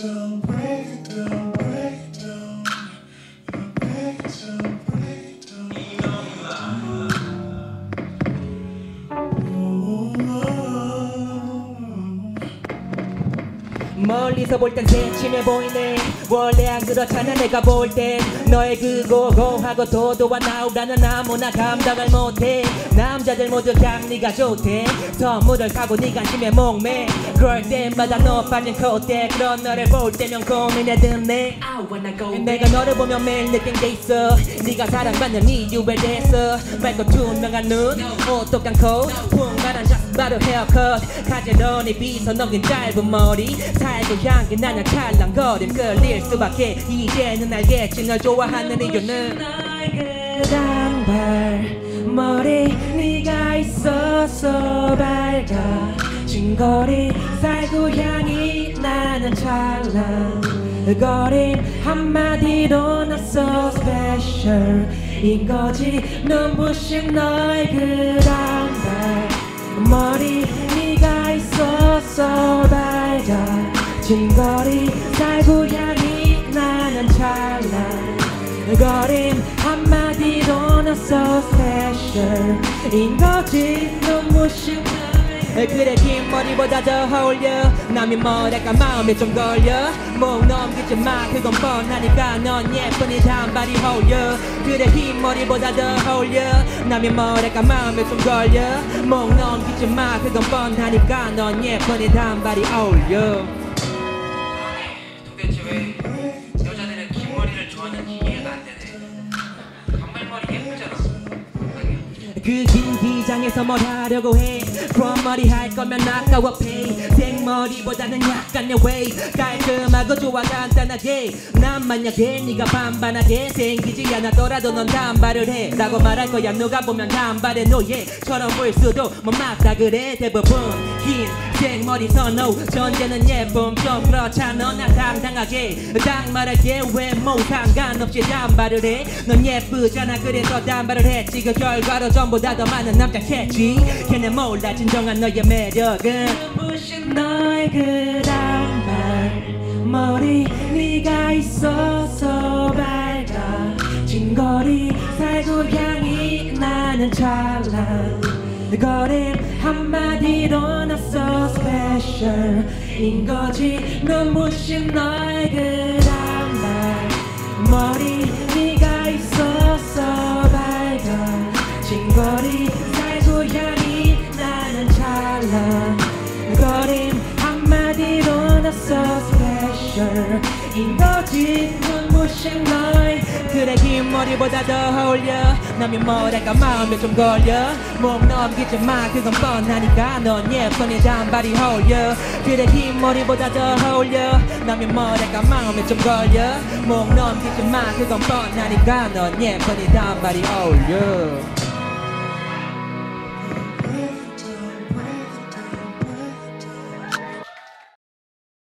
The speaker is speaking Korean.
down, break it down, break it down, break it down, break it down. 멀리서 볼 땐 새침해 보이네. 원래 안 그렇잖아. 내가 볼 땐 너의 그 고고하고 도도한 나오라는 아무나 감당을 못해. 남자들 모두 그냥 네가 좋대. 선물을 사고 네 관심에 목매. 그럴 때마다 너 빠진 콧대. 그런 너를 볼 때면 고민에 드네. 내가 너를 보면 매일 느낀 게 있어. 네가 사랑받는 이유에 대해서. 맑고 투명한 눈, 오똑한 코, 풍만한 샷, 바로 헤어컷. 가지런히 빗어 넘긴 짧은 머리. 살고 향기 나는 찰랑거림. 끌릴 수밖에. 이제는 알겠지 널 좋아하는 이유는. 너의 그 단발머리 네가 있어서 밝아. 진거리 살고 향이 나는 찰랑거림. 한마디로 나 so special 인거지. 눈부신 너의 그 단발머리 네가 있어서 밝아. 진거리 살고 향이 나는 찰랑거림. 한마디로 나 so special 인거지. 눈부신 그래 긴 머리보다 더 어울려. 남이 뭐랄까 마음에 좀 걸려. 목 넘기지 마 그건 뻔하니까. 넌 예쁜 이 단발이 어울려. 그래 긴 머리보다 더 어울려. 남이 뭐랄까 마음에 좀 걸려. 목 넘기지 마 그건 뻔하니까. 넌 예쁜 이 단발이 어울려. 도대체 왜 여자들은 긴 머리를 좋아하는지 이해가 안 되네. 단발머리 예쁘잖아. 그 긴 기장에서 뭘 하려고 해. 그런 머리 할 거면 아까워 pay. 생머리보다는 약간 내 way. 깔끔하고 좋아 간단하게. 난 만약에 네가 반반하게 생기지 않았더라도 넌 단발을 해 라고 말할 거야. 누가 보면 단발의 노예처럼 보일 수도 뭐 맞다 그래. 대부분 긴 생머리 선호. 전제는 예쁨 좀 그렇잖아. 나 당당하게 딱 말할게. 외모 상관없이 단발을 해. 넌 예쁘잖아 그래서 단발을 했지. 그 결과로 전부 다 더 많은 남자 캐치. 걔네 몰라 진정한 너의 매력은. 눈부신 너의 그 단발머리 네가 있어서 밝아. 진거리 살고 향이 나는 찰랑거림. 한마디로 나 so special 인거지. 눈부신 너의 그 단발머리 네가 있어서 밝아. 진거리 살고 향이 나는 찰랑거림. 한마디로 나 so special 인거지. 눈부신 너의 그래 긴 머리보다 더 어울려. 남이 뭐랄까 마음에 좀 걸려. 목 넘기지 마 그건 뻔하니까. 넌 예쁜 이 단발이 어울려. 그래 긴 머리보다 더 어울려. 남이 뭐랄까 마음에 좀 걸려. 목 넘기지 마 그건 뻔하니까. 넌 예쁜 이 단발이 어울려.